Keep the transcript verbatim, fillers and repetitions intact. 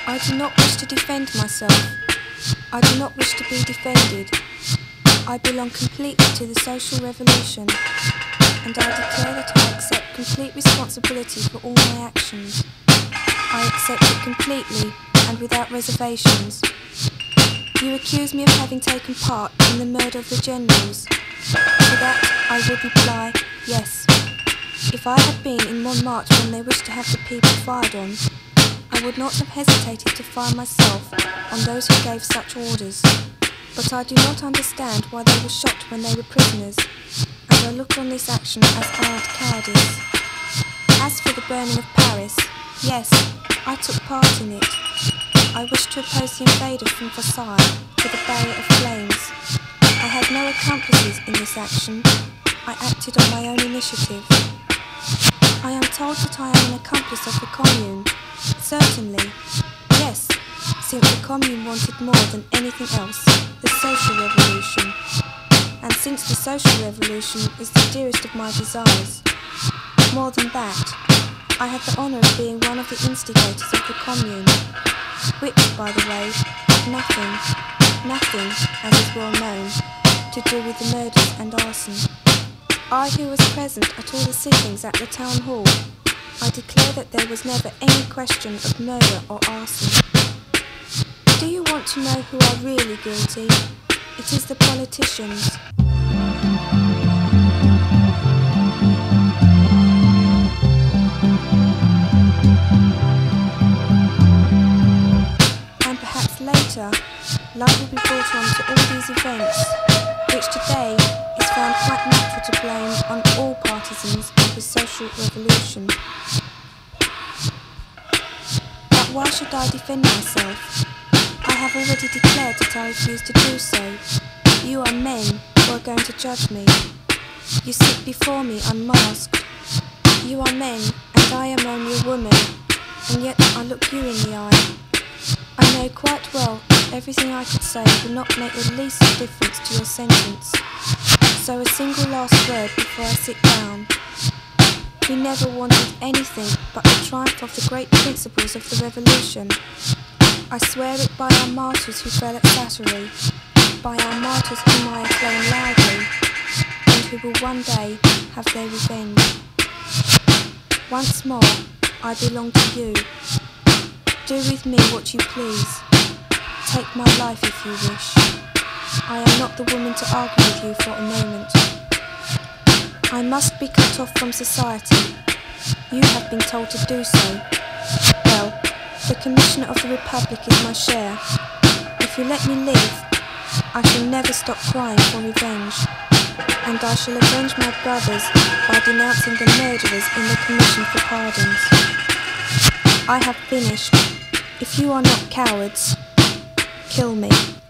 I do not wish to defend myself. I do not wish to be defended. I belong completely to the social revolution, and I declare that I accept complete responsibility for all my actions. I accept it completely and without reservations. You accuse me of having taken part in the murder of the generals. To that I would reply, yes. If I had been in Montmartre when they wished to have the people fired on, I would not have hesitated to fire myself on those who gave such orders. But I do not understand why they were shot when they were prisoners, and I look on this action as arrant cowardice. As for the burning of Paris, yes, I took part in it. I wished to oppose the invader from Versailles to the barrier of flames. I had no accomplices in this action. I acted on my own initiative. I am told that I am an accomplice of the Commune. Certainly, yes, since the Commune wanted more than anything else, the social revolution. And since the social revolution is the dearest of my desires. More than that, I have the honour of being one of the instigators of the Commune, which, by the way, had nothing, nothing, as is well known, to do with the murders and arson. I, who was present at all the sittings at the town hall, I declare that there was never any question of murder or arson. Do you want to know who are really guilty? It is the politicians. And perhaps later, light will be brought on to all these events, which today is found quite natural to blame on all partisans of the social revolution. But why should I defend myself? I have already declared that I refuse to do so. You are men who are going to judge me. You sit before me unmasked. You are men, and I am only a woman, and yet I look you in the eye. I know quite well that everything I could say will not make the least difference to your sentence. So a single last word before I sit down. We never wanted anything but the triumph of the great principles of the revolution. I swear it by our martyrs who fell at Sattery, by our martyrs whom I acclaim loudly, and who will one day have their revenge. Once more, I belong to you. Do with me what you please. Take my life if you wish. I am not the woman to argue with you for a moment. I must be cut off from society. You have been told to do so. Well, the Commissioner of the Republic is my share. If you let me live, I shall never stop crying for revenge. And I shall avenge my brothers by denouncing the murderers in the Commission for Pardons. I have finished. If you are not cowards, kill me.